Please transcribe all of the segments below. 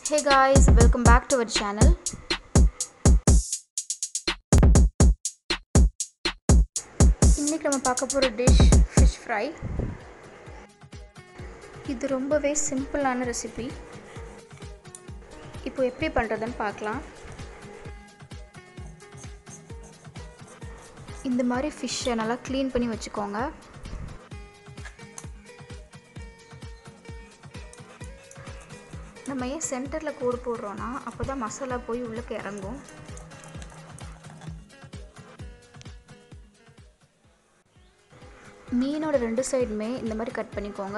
Hey guys, welcome back to our channel. இன்னைக்கு நம்ம பார்க்க போற டிஷ் fish fry. இது ரொம்பவே சிம்பிளான ரெசிபி. இப்போ எப்படி பண்றதுன்னு பார்க்கலாம். இந்த மாதிரி ஃபிஷ்ஷை நல்லா க்ளீன் பண்ணி வச்சுக்கோங்க. நம்ம ஏன் சென்டரில் கோடு போடுறோன்னா அப்போ தான் மசாலா போய் உள்ளே இறங்கும். மீனோட ரெண்டு சைடுமே இந்த மாதிரி கட் பண்ணிக்கோங்க.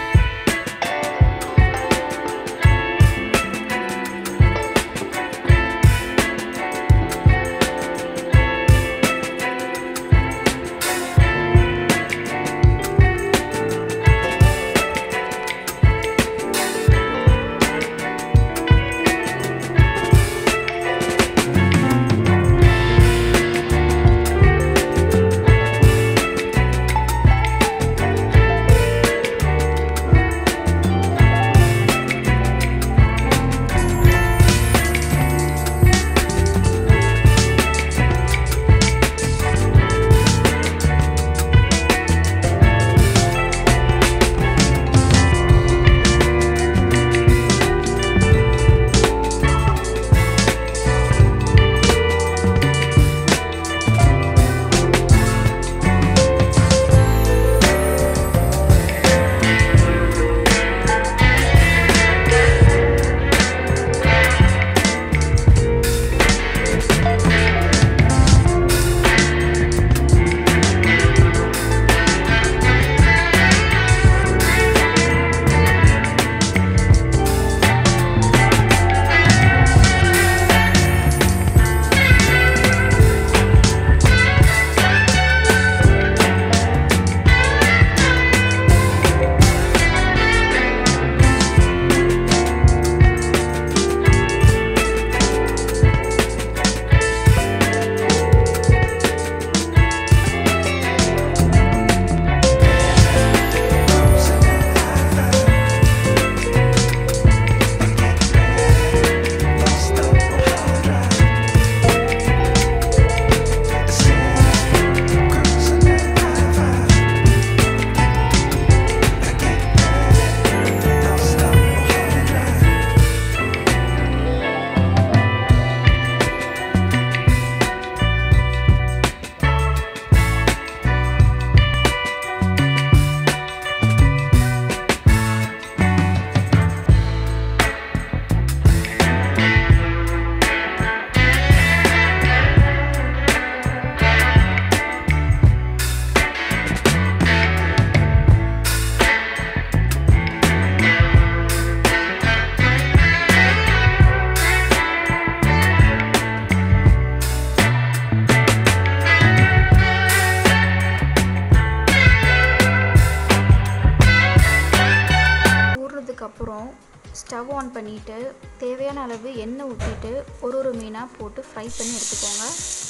அப்புறம் ஸ்டவ் ஆன் பண்ணிவிட்டு தேவையான அளவு எண்ணெய் ஊற்றிட்டு ஒரு மீனாக போட்டு ஃப்ரை பண்ணி எடுத்துக்கோங்க.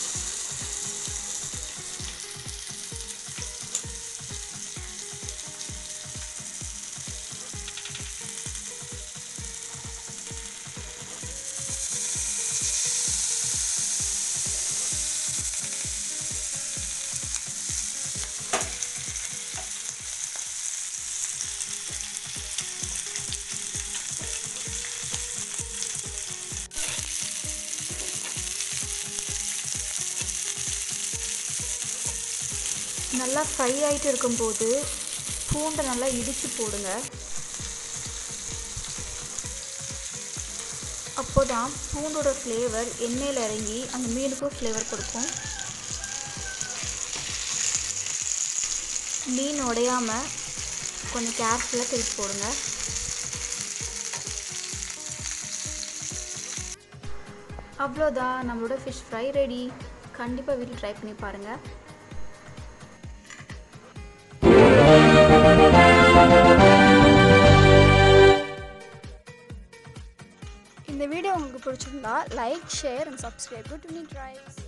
நல்லா ஃப்ரை ஆகிட்டு இருக்கும்போது பூண்டை நல்லா இடித்து போடுங்க. அப்போ தான் பூண்டோட ஃப்ளேவர் எண்ணெயில் இறங்கி அந்த மீனுக்கும் ஃப்ளேவர் கொடுக்கும். மீன் உடையாமல் கொஞ்சம் கேர்ஃபுல்லாக திருப்பி போடுங்க. அவ்வளோதான், நம்மளோட ஃபிஷ் ஃப்ரை ரெடி. கண்டிப்பாக வீட்டில் ட்ரை பண்ணி பாருங்கள். இந்த வீடியோ உங்களுக்கு பிடிச்சிருந்தா like, share and subscribe to Twinny.